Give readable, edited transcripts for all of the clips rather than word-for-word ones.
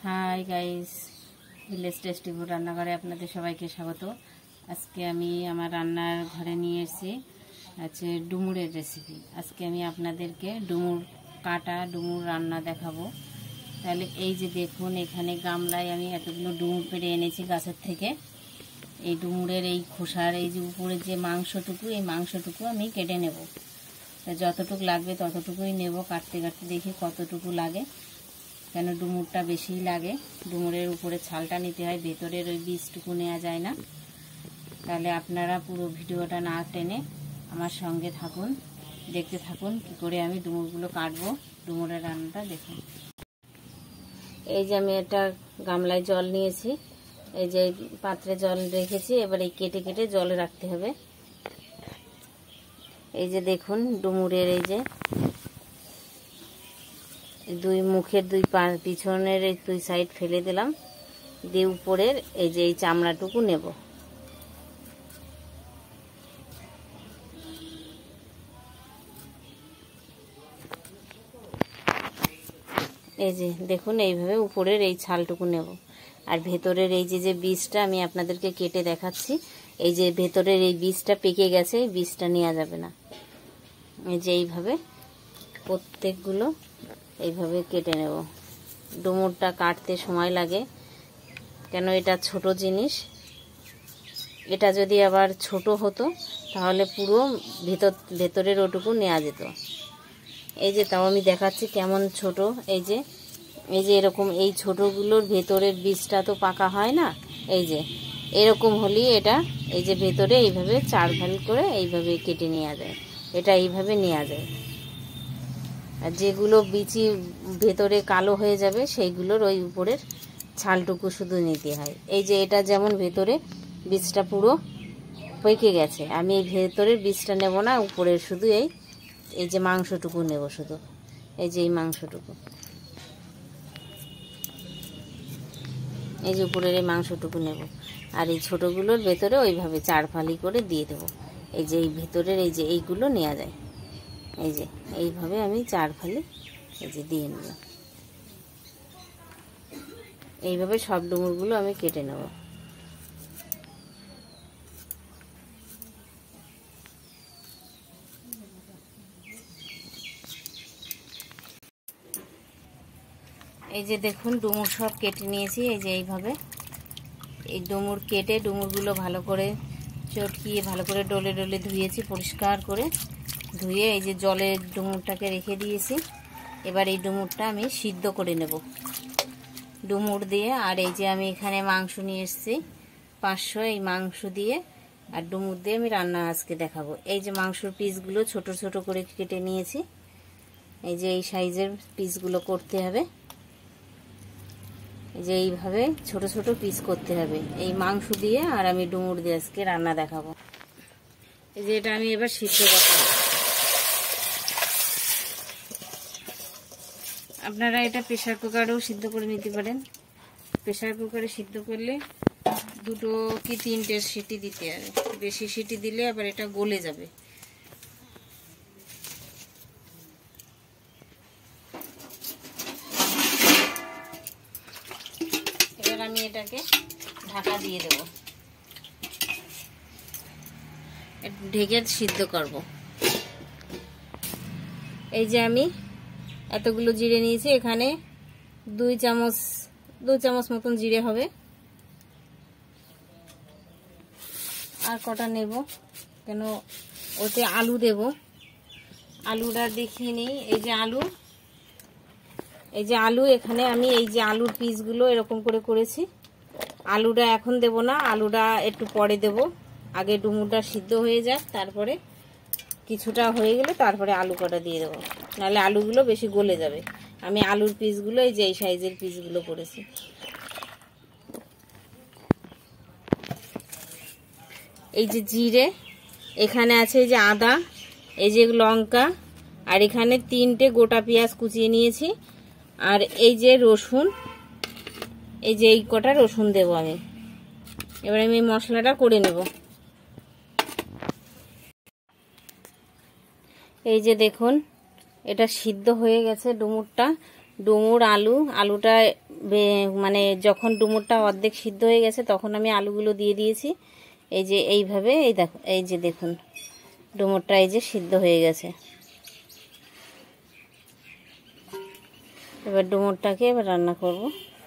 High guys, village tasty food রান্নাঘরে আপনাদের সবাইকে স্বাগত। আজকে আমি আমার রান্নার ঘরে নিয়ে এসেছি আছে ডুমুরের রেসিপি। আজকে আমি আপনাদেরকে ডুমুর কাটা ডুমুর রান্না দেখাবো। তাহলে এই যে দেখুন, এখানে গামলায় আমি এতগুলো ডুমুর পেড়ে এনেছি গাছের থেকে। এই ডুমুরের এই খোসার এই যে উপরের যে মাংসটুকু, এই মাংসটুকু আমি কেটে নেব। যতটুকু লাগবে ততটুকুই নেব, কাটতে কাটতে দেখি কতটুকু লাগে, কেন ডুমুরটা বেশিই লাগে। ডুমুরের উপরে ছালটা নিতে হয়, ভেতরের ওই বীজটুকু নেওয়া যায় না। তাহলে আপনারা পুরো ভিডিওটা না টেনে আমার সঙ্গে থাকুন, দেখতে থাকুন কি করে আমি ডুমুরগুলো কাটবো। ডুমুরের রান্নাটা দেখুন। এই যে আমি একটা গামলায় জল নিয়েছি, এই যে পাত্রে জল রেখেছি। এবার এই কেটে কেটে জলে রাখতে হবে। এই যে দেখুন, ডুমুরের এই যে দুই মুখের দুই পিছনের এই দুই সাইড ফেলে দিলাম, দিয়ে উপরের এই যে এই চামড়াটুকু নেব। এই যে দেখুন, এইভাবে উপরের এই ছালটুকু নেব। আর ভেতরের এই যে বীজটা আমি আপনাদেরকে কেটে দেখাচ্ছি, এই যে ভেতরের এই বীজটা পেকে গেছে, এই বীজটা নেওয়া যাবে না। এই যে এইভাবে প্রত্যেকগুলো এইভাবে কেটে নেব। ডুমুরটা কাটতে সময় লাগে, কেন এটা ছোট জিনিস। এটা যদি আবার ছোট হতো তাহলে পুরো ভেতরের ওটুকু নেওয়া যেত। এই যে তাও আমি দেখাচ্ছি কেমন ছোট। এই যে এরকম এই ছোটগুলোর ভেতরের বীজটা তো পাকা হয় না। এই যে এরকম হলেই এটা এই যে ভেতরে এইভাবে চার ভাগ করে এইভাবে কেটে নেওয়া যায়। এটা এইভাবে নেওয়া যায়। আর যেগুলো বিচি ভেতরে কালো হয়ে যাবে সেইগুলোর ওই উপরের ছালটুকু শুধু নিতে হয়। এই যে এটা যেমন ভেতরে বীজটা পুরো পেকে গেছে, আমি এই ভেতরের বীজটা নেব না, উপরের শুধু এই যে মাংসটুকু নেব শুধু। এই যে এই মাংসটুকু, এই যে উপরের এই মাংসটুকু নেব। আর এই ছোটোগুলোর ভেতরে ওইভাবে চার ফালি করে দিয়ে দেবো। এই যে এই ভেতরের এই যে এইগুলো নেওয়া যায়। এই যে এইভাবে আমি চার ফালি এই যে দিয়ে নেব। এইভাবে সব ডুমুরগুলো আমি কেটে নেব। এই যে দেখুন, ডুমুর সব কেটে নিয়েছি। এই যে এইভাবে এই ডুমুর কেটে ডুমুরগুলো ভালো করে চটকিয়ে ভালো করে ডলে ডলে ধুয়েছি, পরিষ্কার করে ধুয়ে এই যে জলে ডুমুরটাকে রেখে দিয়েছি। এবার এই ডুমুরটা আমি সিদ্ধ করে নেব ডুমুর দিয়ে। আর এই যে আমি এখানে মাংস নিয়ে এসেছি 500, এই মাংস দিয়ে আর ডুমুর দিয়ে আমি রান্না আজকে দেখাবো। এই যে মাংসর পিসগুলো ছোট ছোট করে কেটে নিয়েছি। এই যে এই সাইজের পিসগুলো করতে হবে। এই যে এইভাবে ছোট ছোট পিস করতে হবে এই মাংস দিয়ে। আর আমি ডুমুর দিয়ে আজকে রান্না দেখাবো। এই যে এটা আমি এবার সিদ্ধ করতে হবে। আপনারা এটা প্রেসার কুকারেও সিদ্ধ করে নিতে পারেন। প্রেসার কুকারে সিদ্ধ করলে 2 কি 3টে সিটি দিতে হবে। বেশি সিটি দিলে আবার এটা গলে যাবে। এবার আমি এটাকে ঢাকা দিয়ে দেব, ঢেকে সিদ্ধ করব। এই যে আমি এতগুলো জিরে নিয়েছি, এখানে 2 চামচ মতন জিরে হবে। আর কটা নেব, কেন ওতে আলু দেব। আলুটা দেখিয়ে নিই। এই যে আলু এখানে আমি এই যে আলুর পিসগুলো এরকম করে করেছি। আলুটা এখন দেব না, আলুটা একটু পরে দেব। আগে ডুমুরটা সিদ্ধ হয়ে যাক, তারপরে কিছুটা হয়ে গেলে তারপরে আলু কটা দিয়ে দেবো, নাহলে আলুগুলো বেশি গলে যাবে। আমি আলুর পিসগুলো এই যে এই সাইজের পিসগুলো করেছি। এই যে জিরে, এখানে আছে এই যে আদা, এই যে লঙ্কা, আর এখানে 3টে গোটা পেঁয়াজ কুচিয়ে নিয়েছি। আর এই যে রসুন, এই যে এই কটা রসুন দেবো আমি। এবার আমি এই মশলাটা করে নেব। এই যে দেখুন, এটা সিদ্ধ হয়ে গেছে ডুমুরটা। ডুমুর আলুটা মানে যখন ডুমুরটা অর্ধেক সিদ্ধ হয়ে গেছে তখন আমি আলুগুলো দিয়ে দিয়েছি। এই যে এইভাবে এই যে দেখুন ডুমুরটা এই যে সিদ্ধ হয়ে গেছে। এবার ডুমুরটাকে এবার রান্না করব।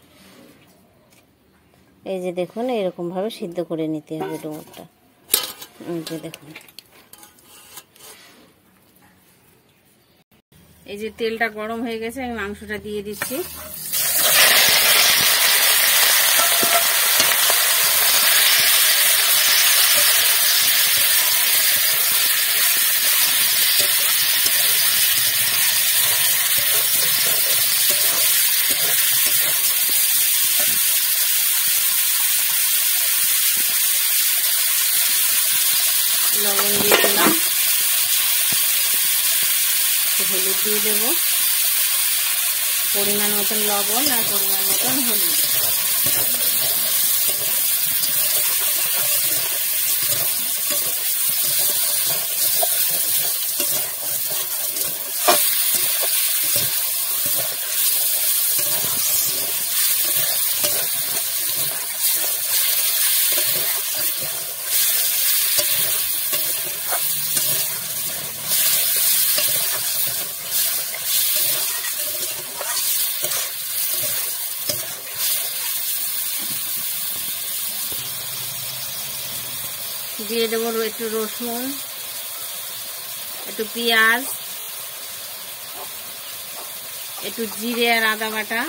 এই যে দেখুন এইরকমভাবে সিদ্ধ করে নিতে হবে ডুমুরটা। এই যে দেখুন, এই যে তেলটা গরম হয়ে গেছে, আমি মাংসটা দিয়ে দিচ্ছি। লবণ দিয়ে দিলাম, হলুদ দিয়ে দেব, পরিমাণ মতন লবণ আর পরিমাণ মতন হলুদ। দিয়ে দেবো একটু রসুন, একটু পেঁয়াজ, একটু জিরে আর আদা বাটা,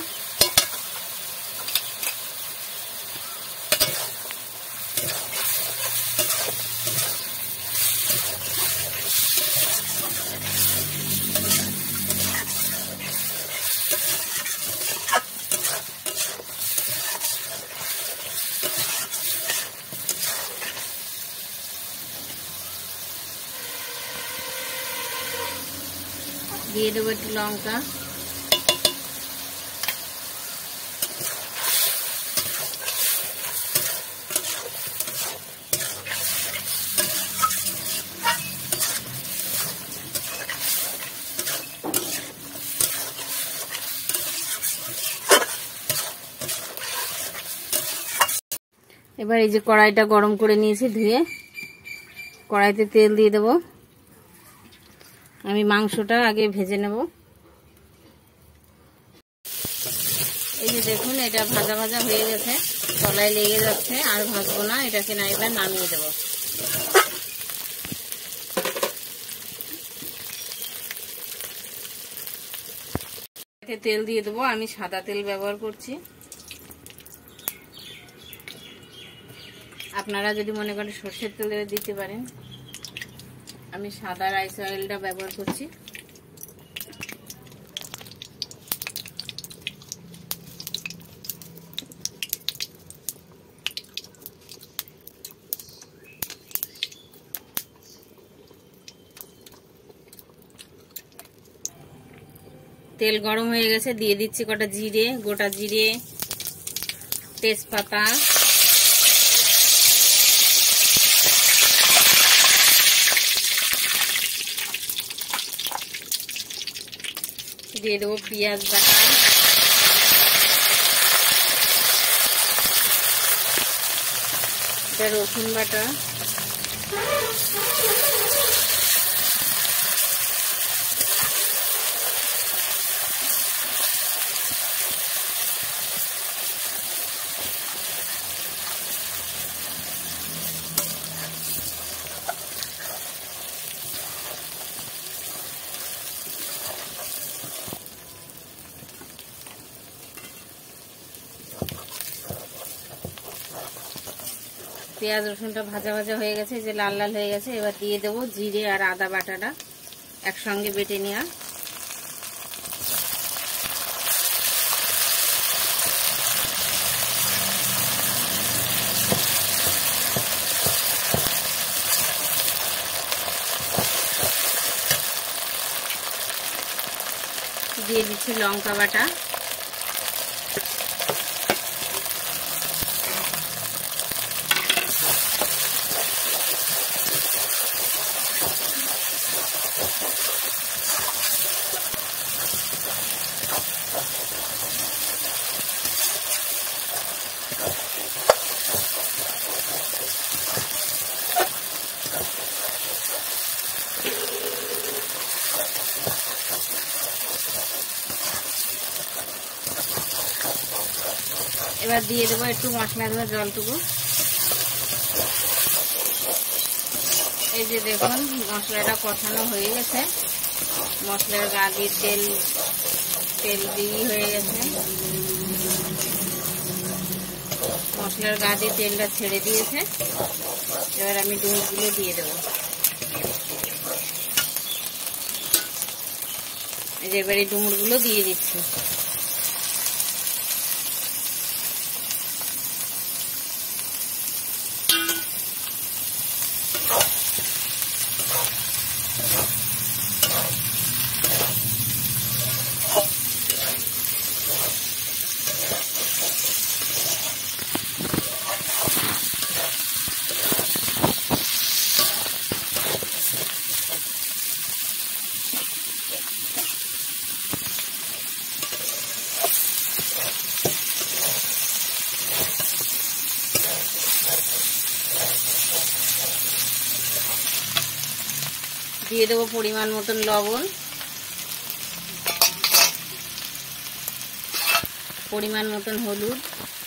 দিয়ে দেবো একটু লঙ্কা, এবার এই যে কড়াইটা গরম করে নিয়েছি ধুয়ে, কড়াইতে তেল দিয়ে দেবো। আমি মাংসটা আগে ভেজে নেব। এই যে দেখুন এটা ভাজা ভাজা হয়ে গেছে, তলায় লেগে যাচ্ছে, আর ভাজবো না, এটাকে না এবার নামিয়ে দেব। তেল দিয়ে দেবো, আমি সাদা তেল ব্যবহার করছি। আপনারা যদি মনে করেন সরষের তেল দিতে পারেন, আমি সাদা রাইস অয়েলটা ব্যবহার করছি। তেল গরম হয়ে গেছে, দিয়ে দিচ্ছি কটা জিরে, গোটা জিরে, তেজপাতা, দিয়ে দেবো পেঁয়াজ বাটা, রসুন বাটা, পেঁয়াজ রসুনটা ভাজা ভাজা হয়ে গেছে, যে লাল লাল হয়ে গেছে। এবার দিয়ে দেবো জিরে আর আদা বাটাটা একসঙ্গে বেটে নেওয়া। দিয়ে দিচ্ছি লঙ্কা বাটা, এবার দিয়ে দেবো একটু মশলা দেওয়া জলটুকু। এই যে দেখুন মশলাটা কষানো হয়ে গেছে, মশলার গা দিয়ে তেল দিয়ে হয়ে গেছে, মশলার গা দিয়ে তেলটা ছেড়ে দিয়েছে। এবার আমি ডুমুরগুলো দিয়ে দেবো। এই যে এবার এই ডুমুরগুলো দিয়ে দিচ্ছি। দিয়ে দেবো পরিমাণ মতন লবণ, পরিমাণ মতন হলুদ,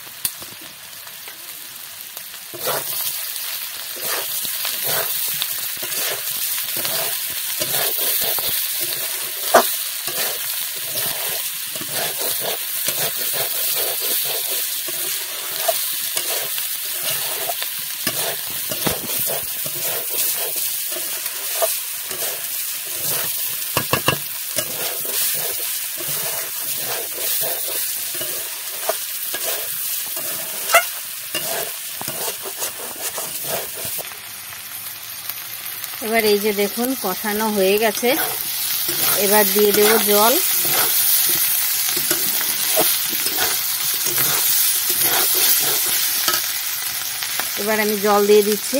এবার এই যে দেখুন কষানো হয়ে গেছে। এবার দিয়ে দেব জল। এবার আমি জল দিয়ে দিচ্ছি।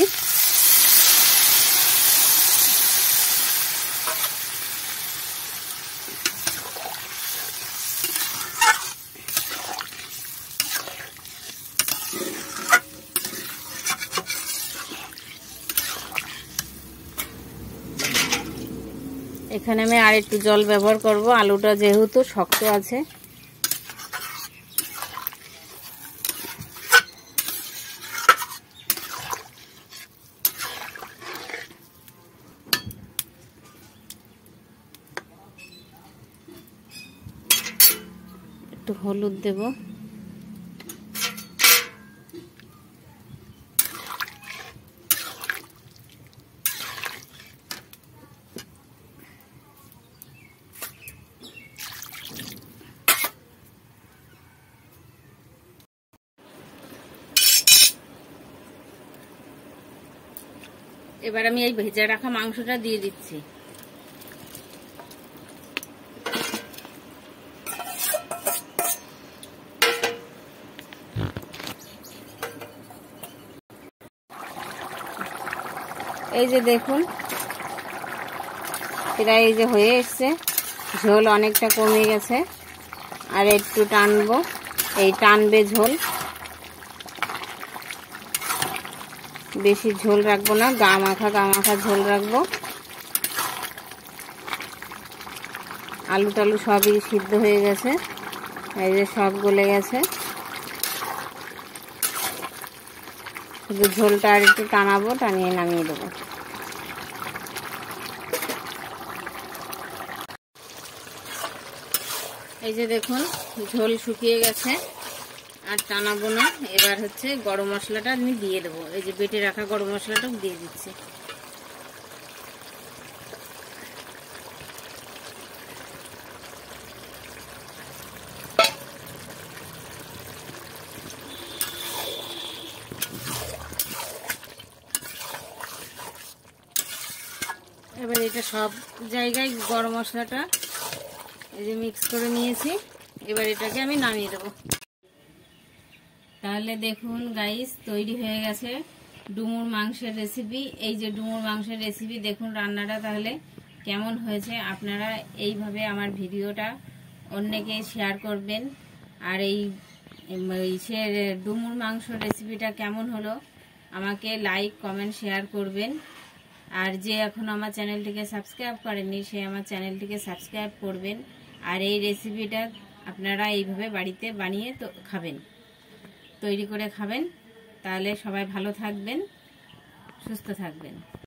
এখানে আমি আর একটু জল ব্যবহার করব, আলুটা যেহেতু শক্ত আছে। একটু হলুদ দেব। এবার আমি এই ভেজে রাখা মাংসটা দিয়ে দিচ্ছি। এই যে দেখুন প্রায় এই যে হয়ে এসছে, ঝোল অনেকটা কমে গেছে। আর একটু টানবো, এই টানবে ঝোল, বেশি ঝোল রাখবো না, গা মাখা ঝোল রাখবো। আলু টালু সবই সিদ্ধ হয়ে গেছে, এই যে সব গলে গেছে। শুধু ঝোলটা আর একটু টানাবো, টানিয়ে নামিয়ে দেবো। এই যে দেখুন ঝোল শুকিয়ে গেছে, আর টানাবো না। এবার হচ্ছে গরম মশলাটা আমি দিয়ে দেবো। এই যে বেটে রাখা গরম মশলাটা দিয়ে দিচ্ছি। এবার এটা সব জায়গায় গরম মশলাটা এই যে মিক্স করে নিয়েছি। এবার এটাকে আমি নামিয়ে দেবো। তাহলে দেখুন গাইস, তৈরি হয়ে গেছে ডুমুর মাংসের রেসিপি। এই যে ডুমুর মাংসের রেসিপি, দেখুন রান্নাটা তাহলে কেমন হয়েছে। আপনারা এইভাবে আমার ভিডিওটা অন্যকে শেয়ার করবেন। আর এই ডুমুর মাংস রেসিপিটা কেমন হলো আমাকে লাইক কমেন্ট শেয়ার করবেন। আর যে এখন আমার চ্যানেলটিকে সাবস্ক্রাইব করেননি সে আমার চ্যানেলটিকে সাবস্ক্রাইব করবেন। আর এই রেসিপিটা আপনারা এইভাবে বাড়িতে বানিয়ে তো খাবেন। তৈরি করে খাবেন। তাহলে সবাই ভালো থাকবেন, সুস্থ থাকবেন।